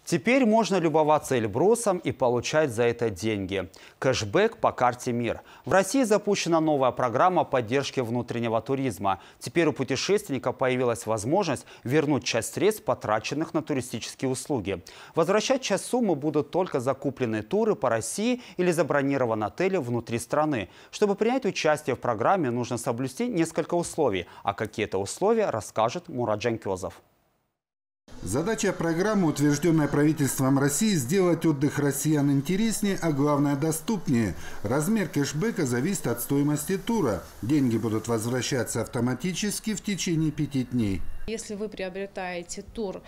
Теперь можно любоваться Эльбрусом и получать за это деньги. Кэшбэк по карте «Мир». В России запущена новая программа поддержки внутреннего туризма. Теперь у путешественника появилась возможность вернуть часть средств, потраченных на туристические услуги. Возвращать часть суммы будут только закупленные туры по России или забронированные отели внутри страны. Чтобы принять участие в программе, нужно соблюсти несколько условий. А какие это условия, расскажет Мурат Джанкезов. Задача программы, утвержденная правительством России, сделать отдых россиян интереснее, а главное доступнее. Размер кэшбэка зависит от стоимости тура. Деньги будут возвращаться автоматически в течение 5 дней. Если вы приобретаете тур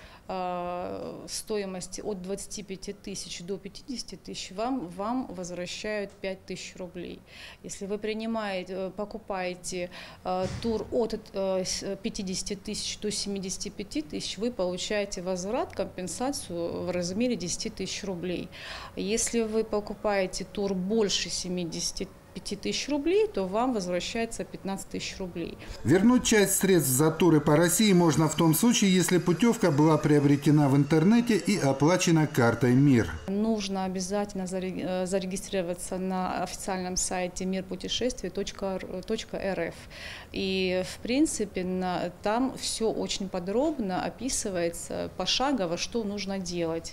стоимости от 25 тысяч до 50 тысяч, вам возвращают 5 тысяч рублей. Если вы покупаете тур от 50 тысяч до 75 тысяч, вы получаете возврат, компенсацию в размере 10 тысяч рублей. Если вы покупаете тур больше 75 тысяч рублей, то вам возвращается 15 тысяч рублей. Вернуть часть средств за туры по России можно в том случае, если путевка была приобретена в интернете и оплачена картой «Мир». Нужно обязательно зарегистрироваться на официальном сайте мирпутешествий.рф. И, в принципе, там все очень подробно описывается пошагово, что нужно делать.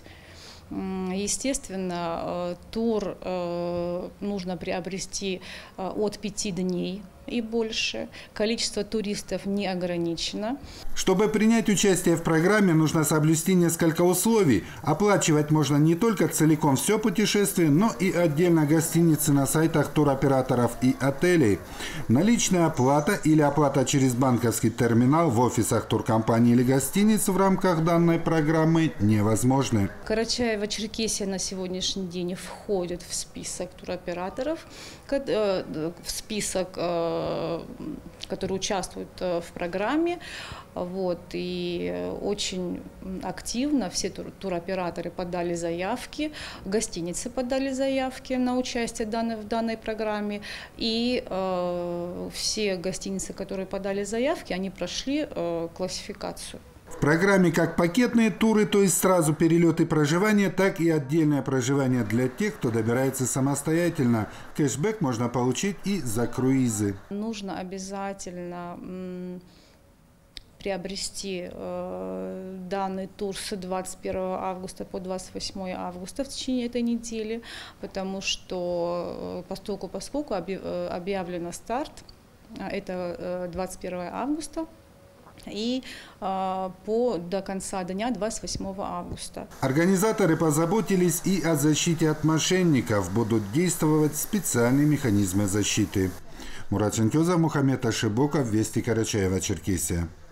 Естественно, тур нужно приобрести от 5 дней и больше. Количество туристов не ограничено. Чтобы принять участие в программе, нужно соблюсти несколько условий. Оплачивать можно не только целиком все путешествие, но и отдельно гостиницы на сайтах туроператоров и отелей. Наличная оплата или оплата через банковский терминал в офисах туркомпании или гостиниц в рамках данной программы невозможны. Карачаево-Черкесия на сегодняшний день входит в список туроператоров, в список, которые участвуют в программе. И очень активно все туроператоры подали заявки, гостиницы подали заявки на участие в данной программе. И все гостиницы, которые подали заявки, они прошли классификацию. В программе как пакетные туры, то есть сразу перелет и проживание, так и отдельное проживание для тех, кто добирается самостоятельно. Кэшбэк можно получить и за круизы. Нужно обязательно приобрести данный тур с 21 августа по 28 августа в течение этой недели, потому что поскольку объявлен старт, это 21 августа, и до конца дня 28 августа. Организаторы позаботились и о защите от мошенников. Будут действовать специальные механизмы защиты. Мурат Джанкезов, Мухаммед Ашибоков, Вести, Карачаево-Черкесия.